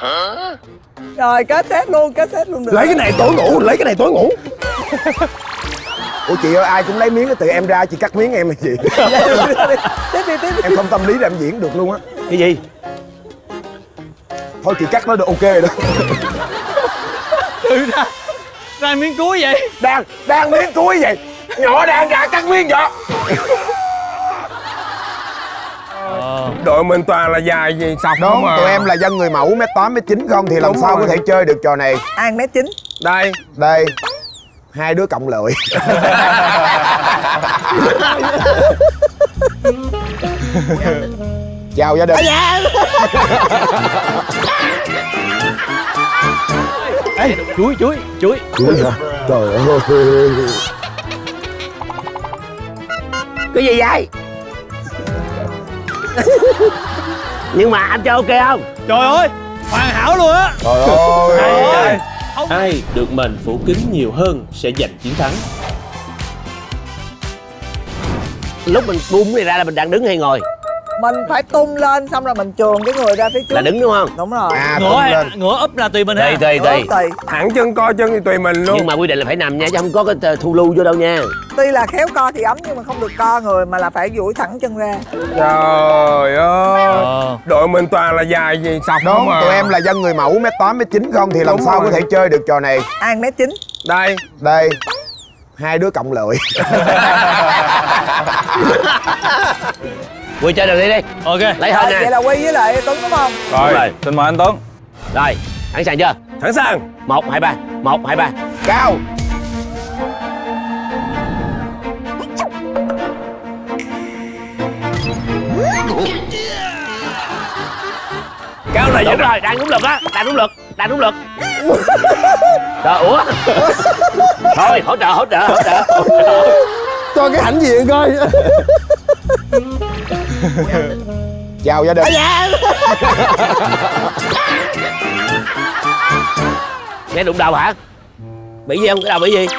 Rồi kết set luôn được. Lấy cái này tối ngủ, lấy cái này tối ngủ. Ủa chị ơi, ai cũng lấy miếng từ em ra, chị cắt miếng em hay gì? Tiếp đi. Em không tâm lý để em diễn được luôn á. Cái gì? Thôi chị cắt nó được ok rồi đó. Từ ra miếng cuối vậy. Đang miếng cuối vậy. Nhỏ đang ra cắt miếng vậy. Đội mình toàn là dài gì sọc Đúng, mà. tụi em là dân người mẫu mét 8, mét 9 không thì làm Đúng sao rồi. có thể chơi được trò này. An mét 9. Đây. Hai đứa cộng lợi. Chào gia đình. Ê, chuối. Chuối hả? Trời ơi. Cái gì vậy? Nhưng mà anh chơi ok không? Trời ơi, hoàn hảo luôn á. Trời ơi. Ai được mền phủ kín nhiều hơn sẽ giành chiến thắng. Lúc mình bung này ra là mình đang đứng hay ngồi? Mình phải tung lên xong rồi mình chườn cái người ra phía trước. Là đứng đúng không? Đúng rồi. Ngửa úp là tùy mình ha. Tùy. Thẳng chân co chân thì tùy mình luôn. Nhưng mà quy định là phải nằm nha, chứ không có cái thu lưu vô đâu nha. Tuy là khéo co thì ấm nhưng mà không được co người mà là phải duỗi thẳng chân ra. Trời ơi. Đội mình toàn là dài gì sọc Đúng, mà. tụi em là dân người mẫu mét 8, mét 9 không thì làm Đúng sao rồi. có thể chơi được trò này. An mét 9. Đây. Hai đứa cộng lợi. Quy chơi được đi. Ok. Lấy hơn nè. Vậy là Quy với lại Tuấn đúng không? Rồi, xin mời anh Tuấn. Rồi, sẵn sàng chưa? Sẵn sàng. 1, 2, 3. 1, 2, 3. Cao. Cao này Đúng rồi, đang đúng lực á, đang đúng lực. Trời, ủa? Thôi, hỗ trợ. Cho cái hãnh diện coi. Chào gia đình. Nghe đụng đầu hả? Bị gì không? Cái đầu bị gì?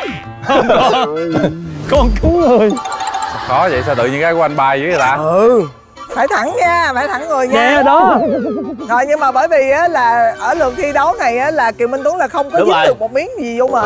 Con cứu người. Khó vậy, sao tự nhiên cái của anh bay với người ta? Phải thẳng nha, phải thẳng người nha. Nghe đó. Rồi nhưng mà bởi vì á là ở lượt thi đấu này á là Kiều Minh Tuấn là không có Đúng dính rồi. được một miếng gì vô mà.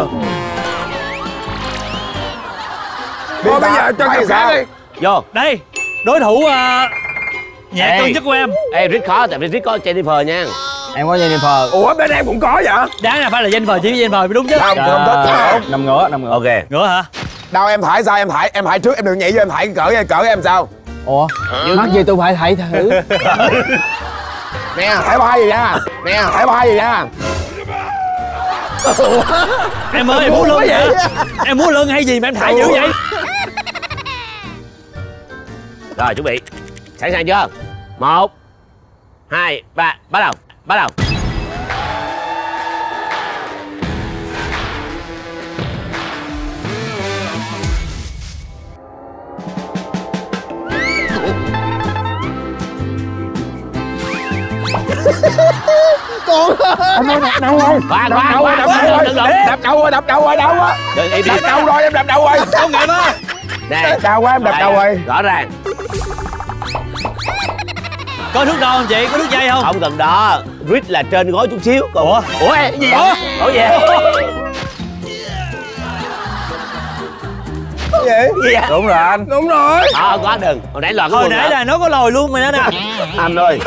Thôi bây giờ cho cặp khác đi. Vô. Đây, đối thủ nhẹ cân chất của em. Ê, Rick khó, tại vì Rick có Jennifer nha. Em có Jennifer. Ủa bên em cũng có vậy? Đáng là phải là Jennifer, chỉ Jennifer mới đúng chứ. Không thích. Nằm ngửa. Ok. Ngửa hả? Đâu em thải sao em thải trước, em đừng nhảy vô em thải cỡ em sao? Ủa? Mắc gì tôi phải thảy thử. Nè, thải vai gì nha. Em ơi, em muốn lưng vậy? Em muốn lưng hay gì mà em thải dữ vậy? Rồi, chuẩn bị. Sẵn sàng chưa? 1, 2, 3, bắt đầu. Anh ơi, đập đầu rồi. Khoan. Đập đầu rồi, đập đầu rồi. Đập đầu rồi, em đập đầu rồi. Công nghệ mà. Nè, Cao quá em đập đầu rồi. rõ ràng. Có thước đo không chị? Có thước dây không? Không cần đó. Rick là trên gối chút xíu. Còn... Ủa cái gì vậy? Ủa gì? Gì? Đúng rồi anh. Đúng rồi. Có đừng. Hồi nãy loạn Hồi nãy là nó có lồi luôn mà đó nè. Anh ơi.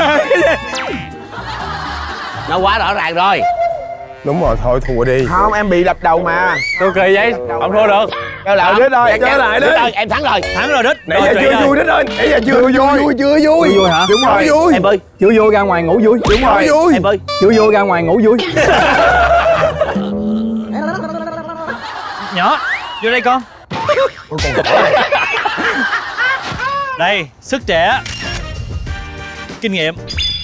Nó quá rõ ràng rồi. Đúng rồi, thôi thua đi. Không, em bị đập đầu mà. Tôi kỳ vậy? Không thua được. Chơi lại đứa thôi. Chơi lại đi. Em thắng rồi. Thắng rồi Đích. Nãy giờ chưa vui Đích ơi. Nãy giờ chưa vui. Chưa vui. Vui hả? Đúng rồi. Vui. Em ơi. Chưa vui ra ngoài ngủ vui. Đúng rồi. Vui. Em ơi. Chưa vui ra ngoài ngủ vui. Nhỏ, vô đây con. Đây, sức trẻ. Kinh nghiệm.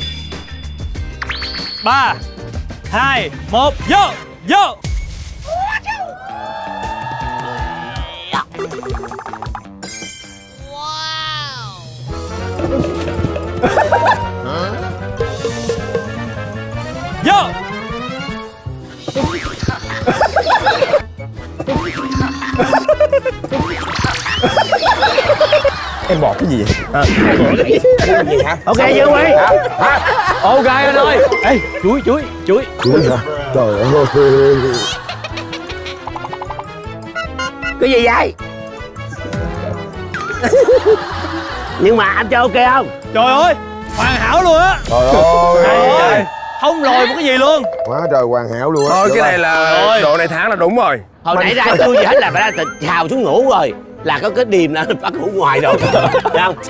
3, 2, 1, vô. Vô. Em bọt cái gì vậy? Cái gì hả? Ok Dương Huy. Ok anh ơi. Ê, chuối. Chuối hả? Trời ơi. Cái gì vậy? Nhưng mà anh chơi ok không? Trời ơi, hoàn hảo luôn á. Trời ơi. Không lòi một cái gì luôn. Quá trời hoàn hảo luôn á. Thôi cái Được này là độ này tháng là đúng rồi. Hồi nãy ra chưa gì hết là phải ra xào xuống ngủ rồi. Là có cái điềm là bắt ngủ ngoài rồi. Thấy không?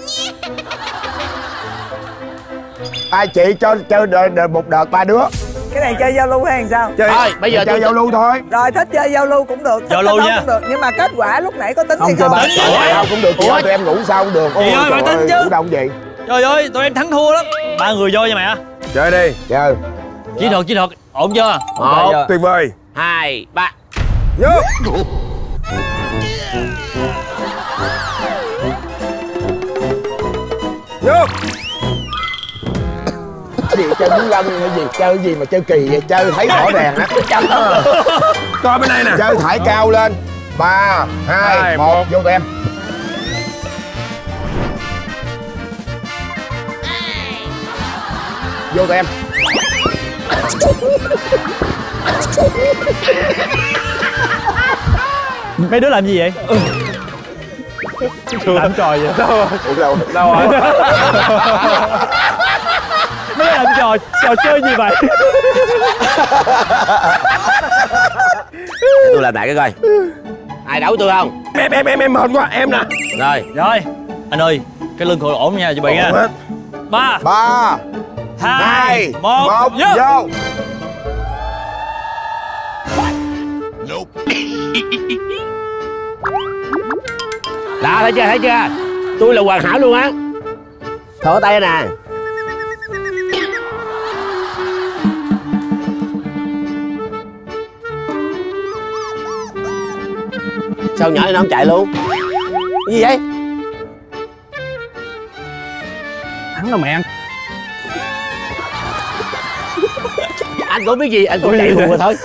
Ai chị cho chơi một đợt 3 đứa. Cái này chơi giao lưu hay sao? Chơi Thôi bây giờ chơi giao lưu thôi. Rồi thích chơi giao lưu cũng được, thích Giao lưu cái đó nha. cũng được. Nhưng mà kết quả lúc nãy có tính Không hay chơi không? bắn. Sao cũng được chị ơi, tụi em ngủ sao cũng được. Chị ơi, phải tính chứ. Ngủ đâu vậy? Trời ơi, tụi em thắng thua lắm. 3 người vô nha mẹ. Chơi đi. Chơi. Chiến thuật, ổn chưa? Một, Tuyệt vời. 2, 3. Vô. Vô. Gì chơi muốn lân hay gì? Chơi gì mà chơi kỳ vậy? Chơi thấy rõ ràng á. Coi bên đây nè. Chơi thải cao lên. 3, 2, 1 vô tụi em. Vô tụi em. Mấy đứa làm gì vậy? Làm trò vậy? Ủa đâu? Đâu rồi? Mấy làm trò chơi gì vậy? Tôi làm lại cái coi. Ai đấu tôi không? Em mệt quá, em nè. Rồi. Rồi, anh ơi, cái lưng khổ ổn nha, chuẩn bị nha. 3, 3, 2, 2, 1, 1 vô. vô. Đó, thấy chưa? Tôi là hoàn hảo luôn á. Thở tay nè. Sao nhỏ này nó không chạy luôn? Cái gì vậy? Thắng rồi mẹ ăn. Anh cũng biết gì, anh cũng chạy luôn rồi thôi.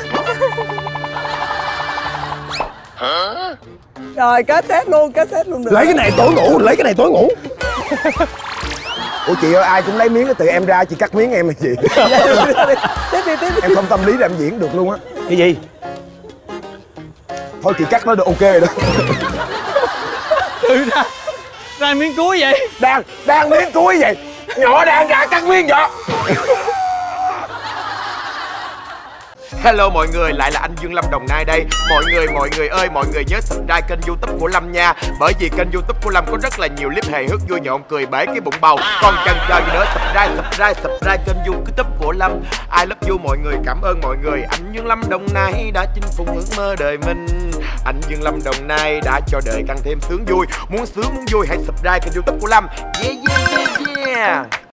Rồi kết thúc luôn được. Lấy cái này tối ngủ. Ủa chị ơi, ai cũng lấy miếng cái tự em ra, chị cắt miếng em hay gì? Tiếp đi. Em không tâm lý để em diễn được luôn á. Cái gì? Thôi chị cắt nó được ok rồi đó. Ra miếng cuối vậy? Đang miếng cuối vậy. Nhỏ đang ra cắt miếng vậy. Hello mọi người, lại là anh Dương Lâm Đồng Nai đây. Mọi người ơi, mọi người nhớ subscribe kênh YouTube của Lâm nha. Bởi vì kênh YouTube của Lâm có rất là nhiều clip hài hước vui nhộn cười bể cái bụng bầu. Còn chần chờ gì nữa, subscribe kênh YouTube của Lâm. I love you mọi người, cảm ơn mọi người. Anh Dương Lâm Đồng Nai đã chinh phục ước mơ đời mình. Anh Dương Lâm Đồng Nai đã cho đời càng thêm sướng vui. Muốn sướng muốn vui hãy subscribe kênh YouTube của Lâm. Yeah.